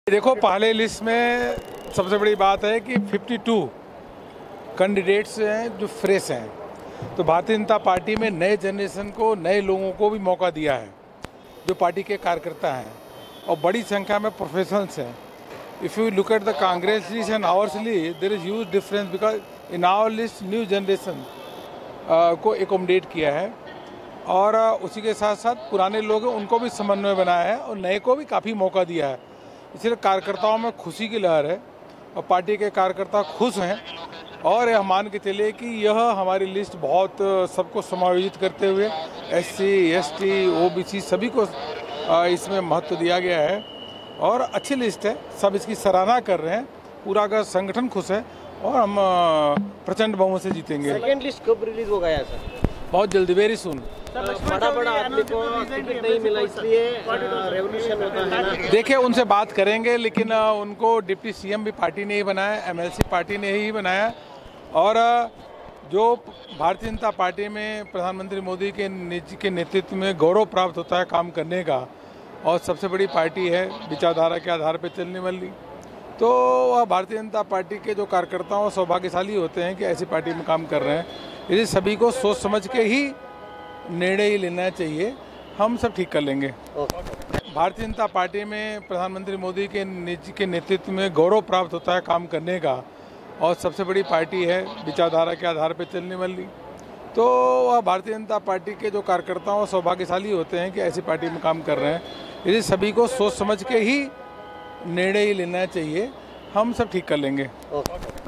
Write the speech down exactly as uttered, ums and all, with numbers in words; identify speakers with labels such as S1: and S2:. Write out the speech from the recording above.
S1: देखो, पहले लिस्ट में सबसे बड़ी बात है कि बावन कैंडिडेट्स हैं जो फ्रेश हैं। तो भारतीय जनता पार्टी में नए जनरेशन को, नए लोगों को भी मौका दिया है जो पार्टी के कार्यकर्ता हैं और बड़ी संख्या में प्रोफेशनल्स हैं। If you look at the Congress list and ours list, there is huge difference because in our list new generation को एकोमोडेट किया है और uh, उसी के साथ साथ पुराने लोग हैं उनको भी समन्वय बनाया है और नए को भी काफ़ी मौका दिया है। इसलिए कार्यकर्ताओं में खुशी की लहर है और पार्टी के कार्यकर्ता खुश हैं और यह मान के चलिए कि यह हमारी लिस्ट बहुत सबको समायोजित करते हुए एससी, एसटी, ओबीसी सभी को इसमें महत्व दिया गया है और अच्छी लिस्ट है। सब इसकी सराहना कर रहे हैं, पूरा का संगठन खुश है और हम प्रचंड बहुमत से जीतेंगे।
S2: सेकेंड लिस्ट कब रिलीज हो गया सर?
S1: बहुत जल्दी, वेरी सुन।
S2: बड़ा बड़ा आदमी को टिकट नहीं मिला इसलिए रेवोल्यूशन होता है ना।
S1: देखिए, उनसे बात करेंगे लेकिन उनको डिप्टी सीएम भी पार्टी ने ही बनाया, एमएलसी पार्टी ने ही बनाया और जो भारतीय जनता पार्टी में प्रधानमंत्री मोदी के के नेतृत्व में गौरव प्राप्त होता है काम करने का और सबसे बड़ी पार्टी है विचारधारा के आधार पर चलने वाली, तो वह भारतीय जनता पार्टी के जो कार्यकर्ता सौभाग्यशाली होते हैं कि ऐसी पार्टी में काम कर रहे हैं। इसलिए सभी को सोच समझ के ही निर्णय ही लेना चाहिए, हम सब ठीक कर लेंगे। भारतीय जनता पार्टी में प्रधानमंत्री मोदी के के नेतृत्व में गौरव प्राप्त होता है काम करने का और सबसे बड़ी पार्टी है विचारधारा के आधार पर चलने वाली, तो वह भारतीय जनता पार्टी के जो कार्यकर्ता सौभाग्यशाली होते हैं कि ऐसी पार्टी में काम कर रहे हैं। इसलिए सभी को सोच समझ के ही निर्णय ही लेना चाहिए, हम सब ठीक कर लेंगे।